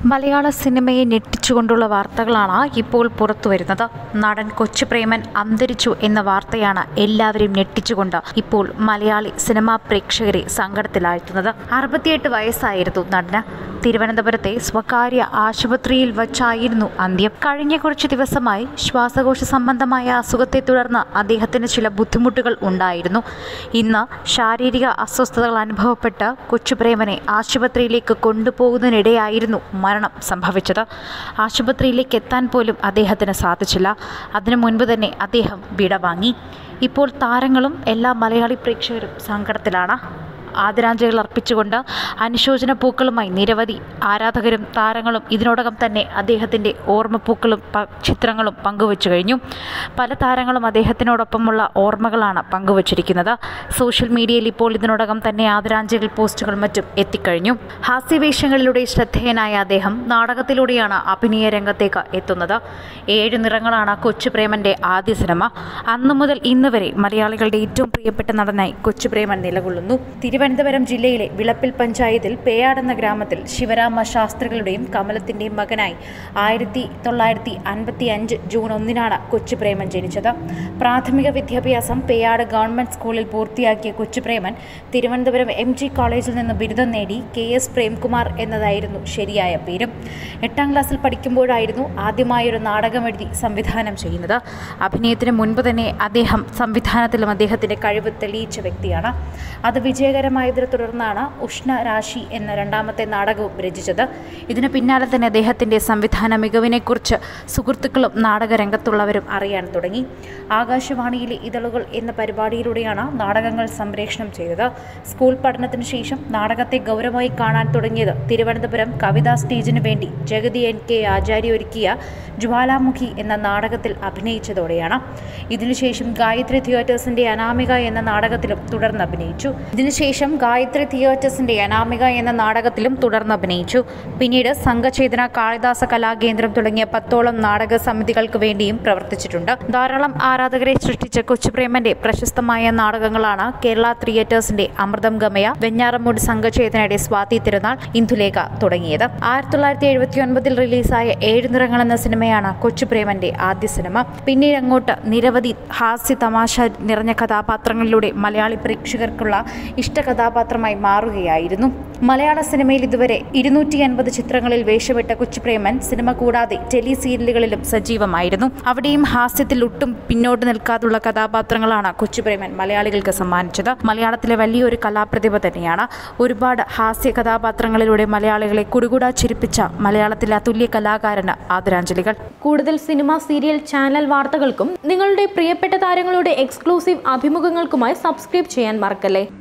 മലയാള സിനിമയെ ഞെട്ടിച്ചുകൊണ്ടുള്ള വാർത്തകളാണ് ഇപ്പോൾ പുറത്തുവരുന്നത്. നടൻ കൊച്ചുപ്രേമൻ അന്തരിച്ചു എന്ന വാർത്തയാണ് എല്ലാവരെയും ഞെട്ടിച്ചുകൊണ്ട് ഇപ്പോൾ മലയാളി സിനിമാ പ്രേക്ഷകരെ സങ്കടത്തിലാഴ്ത്തുന്നത്. 68 വയസ്സായിരുന്നു നടന്. തിരുവനന്തപുരത്തെ സ്വകാര്യ ആശുപത്രിയിൽ വച്ചായിരുന്നു അന്ത്യം. കഴിഞ്ഞ കുറച്ചു ദിവസമായി ശ്വാസകോശ സംബന്ധമായ അസുഖത്തെ തുടർന്ന് അദ്ദേഹത്തിന് ചില ബുദ്ധിമുട്ടുകൾ ഉണ്ടായിരുന്നു. ഇന്ന് ശാരീരിക അസ്വസ്ഥതകൾ അനുഭവപ്പെട്ട് കൊച്ചുപ്രേമനെ ആശുപത്രിയിലേക്ക് കൊണ്ടുപോകുന്നതിനിടെയായിരുന്നു മരണം സംഭവിച്ചത്. ആശുപത്രിയിലേക്ക് എത്താൻ പോലും അദ്ദേഹത്തിന് സാധിച്ചില്ല. അതിനു മുൻപ് തന്നെ അദ്ദേഹം വിടവാങ്ങി. ഇപ്പോൾ താരങ്ങളും എല്ലാ മലയാളി പ്രേക്ഷകരും സങ്കടത്തിലാണ്. ആദരാഞ്ജലികൾ അർപ്പിച്ചുകൊണ്ട് അനുശോചന പൂക്കളുമായി നിരവധി ആരാധകരും താരങ്ങളും ഇതിനോടകം തന്നെ അദ്ദേഹത്തിൻ്റെ ഓർമ്മപ്പൂക്കളും ചിത്രങ്ങളും പങ്കുവച്ചു കഴിഞ്ഞു. പല താരങ്ങളും അദ്ദേഹത്തിനോടൊപ്പമുള്ള ഓർമ്മകളാണ് പങ്കുവച്ചിരിക്കുന്നത്. സോഷ്യൽ മീഡിയയിൽ ഇപ്പോൾ ഇതിനോടകം തന്നെ ആദരാഞ്ജലി പോസ്റ്റുകൾ മറ്റും എത്തിക്കഴിഞ്ഞു. ഹാസ്യവേഷങ്ങളിലൂടെ ശ്രദ്ധേയനായ അദ്ദേഹം നാടകത്തിലൂടെയാണ് അഭിനയ രംഗത്തേക്ക് എത്തുന്നത്. 7 നിറങ്ങളാണ് കൊച്ചുപ്രേമൻ്റെ ആദ്യ സിനിമ. അന്നു മുതൽ ഇന്ന് വരെ മലയാളികളുടെ ഏറ്റവും പ്രിയപ്പെട്ട നടനായി കൊച്ചുപ്രേമൻ നിലകൊള്ളുന്നു. തിരുവനന്തപുരം ജില്ലയിലെ വിളപ്പിൽ പഞ്ചായത്തിൽ പേയാട് എന്ന ഗ്രാമത്തിൽ ശിവരാമ ശാസ്ത്രികളുടെയും കമലത്തിൻ്റെയും മകനായി 1955 ജൂൺ 1 കൊച്ചുപ്രേമൻ ജനിച്ചത്. പ്രാഥമിക വിദ്യാഭ്യാസം പേയാട് ഗവൺമെൻറ് സ്കൂളിൽ പൂർത്തിയാക്കിയ കൊച്ചുപ്രേമൻ തിരുവനന്തപുരം MG കോളേജിൽ നിന്ന് ബിരുദം നേടി. KS പ്രേംകുമാർ എന്നതായിരുന്നു ശരിയായ പേര്. 8ാം ക്ലാസ്സിൽ പഠിക്കുമ്പോഴായിരുന്നു ആദ്യമായൊരു നാടകമെഴുതി സംവിധാനം ചെയ്യുന്നത്. അഭിനയത്തിന് മുൻപ് തന്നെ അദ്ദേഹം സംവിധാനത്തിലും അദ്ദേഹത്തിൻ്റെ കഴിവ് തെളിയിച്ച വ്യക്തിയാണ്. അത് വിജയകരമായതിനെ തുടർന്നാണ് ഉഷ്ണരാശി എന്ന 2ാമത്തെ നാടകവും രചിച്ചത്. ഇതിനു പിന്നാലെ തന്നെ അദ്ദേഹത്തിൻ്റെ സംവിധാന മികവിനെക്കുറിച്ച് സുഹൃത്തുക്കളും നാടകരംഗത്തുള്ളവരും അറിയാൻ തുടങ്ങി. ആകാശവാണിയിലെ ഇതളുകൾ എന്ന പരിപാടിയിലൂടെയാണ് നാടകങ്ങൾ സംപ്രേഷണം ചെയ്തത്. സ്കൂൾ പഠനത്തിനു ശേഷം നാടകത്തെ ഗൗരവമായി കാണാൻ തുടങ്ങിയത് തിരുവനന്തപുരം കവിതാ സ്റ്റേജിനു വേണ്ടി ജഗതി NK ആചാര്യ ഒരുക്കിയ ജ്വാലാമുഖി എന്ന നാടകത്തിൽ അഭിനയിച്ചതോടെയാണ്. ഇതിനുശേഷം ഗായത്രി തിയേറ്റേഴ്സിൻ്റെ അനാമിക എന്ന നാടകത്തിലും തുടർന്ന് അഭിനയിച്ചു. പിന്നീട് സംഘചേതന, കാളിദാസ കലാകേന്ദ്രം തുടങ്ങിയ 10ഓളം നാടക സമിതികൾക്ക് വേണ്ടിയും പ്രവർത്തിച്ചിട്ടുണ്ട്. ധാരാളം ആരാധകരെ സൃഷ്ടിച്ച കൊച്ചുപ്രേമന്റെ പ്രശസ്തമായ നാടകങ്ങളാണ് കേരള തിയേറ്റേഴ്സിന്റെ അമൃതം ഗമയ, വെഞ്ഞാറമൂട് സംഘചേതനയുടെ സ്വാതി തിരുനാൾ, ഇന്ദുലേഖ തുടങ്ങിയത്. 1979 റിലീസായ 7 നിറങ്ങൾ എന്ന സിനിമയാണ് കൊച്ചുപ്രേമന്റെ ആദ്യ സിനിമ. പിന്നീട് അങ്ങോട്ട് നിരവധി ഹാസ്യ തമാശ നിറഞ്ഞ കഥാപാത്രങ്ങളിലൂടെ മലയാളി പ്രേക്ഷകർക്കുള്ള ഇഷ്ട കഥാപാത്രമായി മാറുകയായിരുന്നു. മലയാള സിനിമയിൽ ഇതുവരെ 280 ചിത്രങ്ങളിൽ വേഷമിട്ട കൊച്ചുപ്രേമൻ സിനിമ കൂടാതെ ടെലി സീരിയലുകളിലും സജീവമായിരുന്നു. അവിടെയും ഹാസ്യത്തിൽ ഒട്ടും പിന്നോട്ട് നിൽക്കാതുള്ള കഥാപാത്രങ്ങളാണ് കൊച്ചുപ്രേമൻ മലയാളികൾക്ക് സമ്മാനിച്ചത്. മലയാളത്തിലെ വലിയൊരു കലാപ്രതിഭ തന്നെയാണ്. ഒരുപാട് ഹാസ്യ കഥാപാത്രങ്ങളിലൂടെ മലയാളികളെ കുടുകുടാ ചിരിപ്പിച്ച മലയാളത്തിലെ അതുല്യ കലാകാരന് ആദരാഞ്ജലികൾ. കൂടുതൽ സിനിമ, സീരിയൽ, ചാനൽ വാർത്തകൾക്കും നിങ്ങളുടെ പ്രിയപ്പെട്ട താരങ്ങളുടെ എക്സ്ക്ലൂസീവ് അഭിമുഖങ്ങൾക്കുമായി സബ്സ്ക്രൈബ് ചെയ്യാൻ മറക്കല്ലേ.